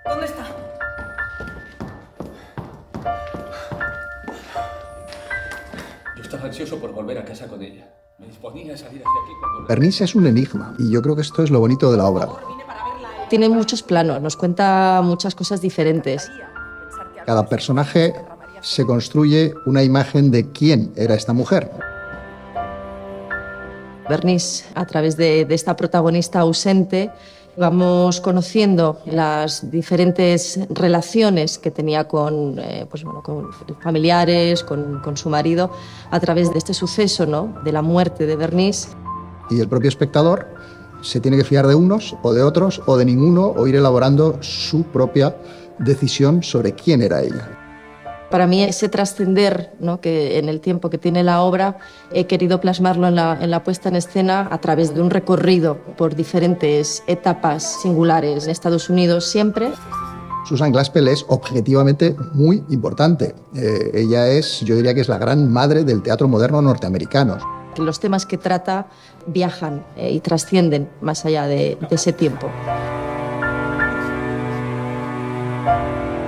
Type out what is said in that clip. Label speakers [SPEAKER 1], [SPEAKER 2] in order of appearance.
[SPEAKER 1] ¿Dónde está?
[SPEAKER 2] Yo estaba ansioso por volver a casa con ella. Me disponía a salir hacia aquí cuando...
[SPEAKER 3] Bernice es un enigma y yo creo que esto es lo bonito de la obra.
[SPEAKER 4] Tiene muchos planos, nos cuenta muchas cosas diferentes.
[SPEAKER 3] Cada personaje se construye una imagen de quién era esta mujer.
[SPEAKER 4] Bernice, a través de esta protagonista ausente, vamos conociendo las diferentes relaciones que tenía con, con familiares, con su marido, a través de este suceso, ¿no?, de la muerte de Bernice.
[SPEAKER 3] Y el propio espectador se tiene que fiar de unos o de otros o de ninguno o ir elaborando su propia decisión sobre quién era ella.
[SPEAKER 4] Para mí ese trascender, ¿no?, que en el tiempo que tiene la obra he querido plasmarlo en la puesta en escena a través de un recorrido por diferentes etapas singulares en Estados Unidos siempre.
[SPEAKER 3] Susan Glaspell es objetivamente muy importante. Ella es, yo diría que es la gran madre del teatro moderno norteamericano.
[SPEAKER 4] Los temas que trata viajan y trascienden más allá de ese tiempo.